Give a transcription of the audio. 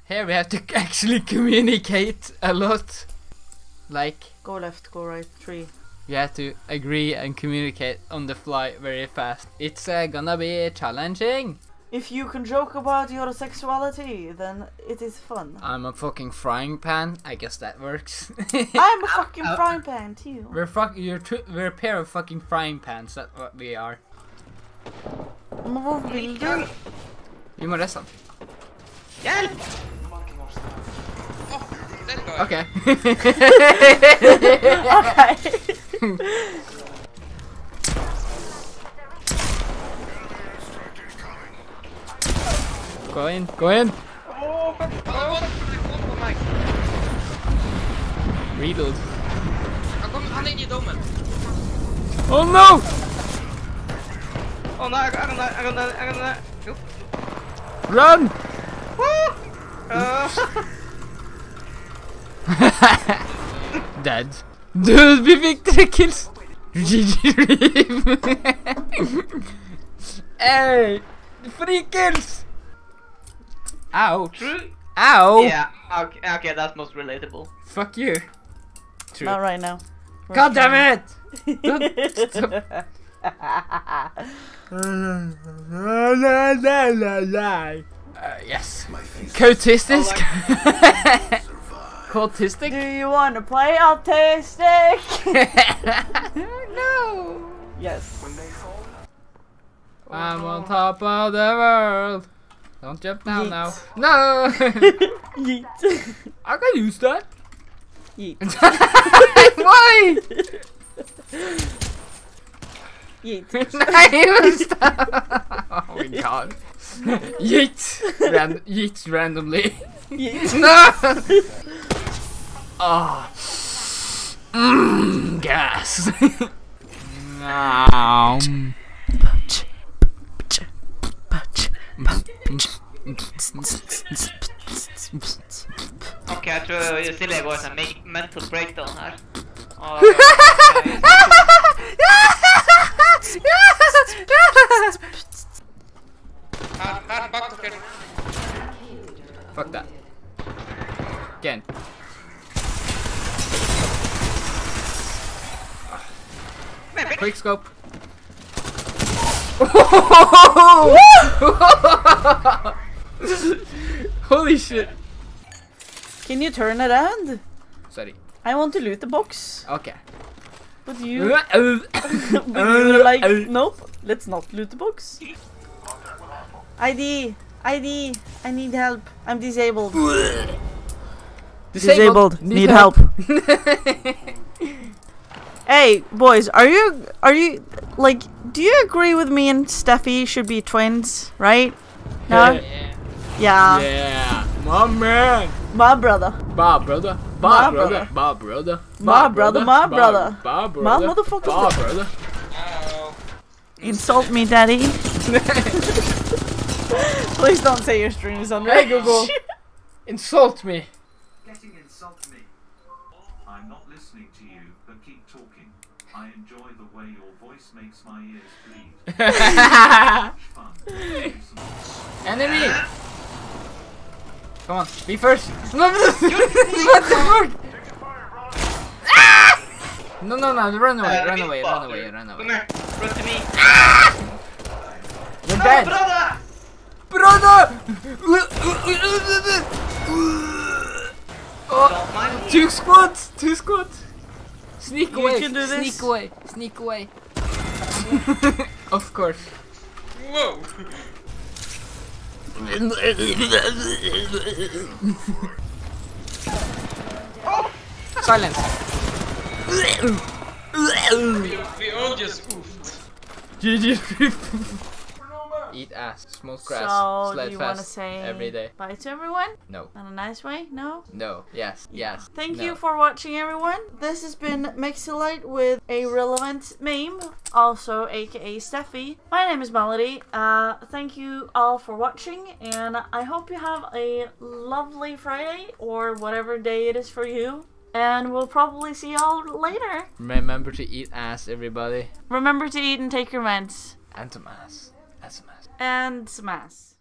Here we have to actually communicate a lot. Like, Go left, go right, 3. you have to agree and communicate on the fly very fast. It's gonna be challenging. If you can joke about your sexuality, then it is fun. I'm a fucking frying pan. I guess that works. I'm a fucking frying pan too. We're we're a pair of fucking frying pans. That's what we are. Men hvor vil du? Vi må resten. Hjelp! Okay. Okay. Go in, go in. Reload. Han er inne I dommen. Oh no! Å nei, jeg kan det. Jo. Run! Dead. Dude, vi fikk 3 kills! Hey! 3 kills! Ouch! Ow! Yeah, okay, that's most relatable. Fuck you. True. Not right now. God damn it! Don't stop. Yes. Autistic? Autistic? Do you wanna play autistic? No! Yes. I'm on top of the world. Don't jump down Yeet. now. No! Yeet. I can use that. Yeet. Why? Yeet. Oh my god. Yeet! Yeet randomly. Yeet. No! Oh. Gas. Ok, jeg tror Silje går en mental breakdown her. Og, her, bak dere. Fuck that. Again. Quick scope. Holy shit. Can you turn it around? Sorry. I want to loot the box. Okay. But you... but you were like, nope, let's not loot the box. ID, I need help. I'm disabled. Disabled. Need help. Hey, boys, are you like? Do you agree with me and Steffi should be twins, right? No. Yeah. Yeah. Yeah. My man. My brother. My brother. My brother. My brother. My brother. My brother. My brother. My motherfucker. My brother. Insult me, daddy. Please don't say your streams on Hey Google. Insult me. Getting insult me. I'm not listening to you, but keep talking. I enjoy the way your voice makes my ears bleed. Much fun. Enemy. Come on, be first. What the fuck? Ah! No, run away, run away, run away, run Come away. here, run to me. You're dead. Brother! Brother! Oh, Don't mind me. 2 squads, 2 squads. Sneak You away, can do this. sneak away, sneak away. Of course. Whoa! Silence. We all just oofed. GG. Eat ass, smoke grass, So, do sled you want to fast say every day. bye to everyone? No, In a nice way? No? no, yes, yes. Thank no. you for watching, everyone. This has been Mixilight with aRelevantMeme, also aka Steffi. My name is Melody. Thank you all for watching, and I hope you have a lovely Friday or whatever day it is for you. And we'll probably see y'all later. Remember to eat ass, everybody. Remember to eat and take your meds. And some ass. And some ass. And some ass.